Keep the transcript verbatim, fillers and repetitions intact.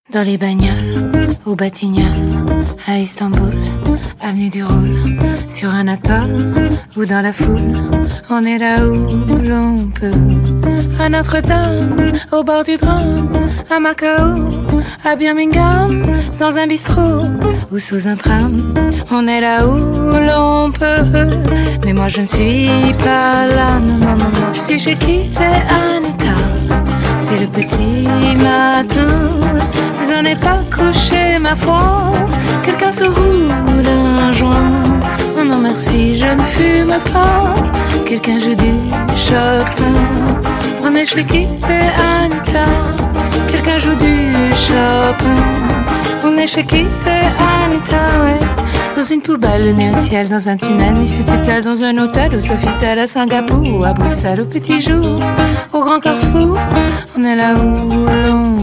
Dans les bagnoles, au Batignolles, à Istanbul, avenue du Roule, sur un atoll ou dans la foule, on est là où l'on peut. À Notre-Dame, au bord du Rhône, à Macao, à Birmingham, dans un bistrot ou sous un tram, on est là où l'on peut. Mais moi je ne suis pas là, non, non, non, non. Je suis chez Keith et Anita, c'est le petit matin. Vous en êtes pas couché, ma foi. Quelqu'un se roule un joint. Oh non merci, je ne fume pas. Quelqu'un joue du Chopin. On est chez Keith et Anita. Quelqu'un joue du Chopin. On est chez Keith et Anita, ouais. Dans une poubelle, le nez au ciel, dans un tunnel, Miss Tutelle, dans un hôtel, au Sofitel, à Singapour, ou à Bruxelles, au petit jour, au grand carrefour, on est là où l'on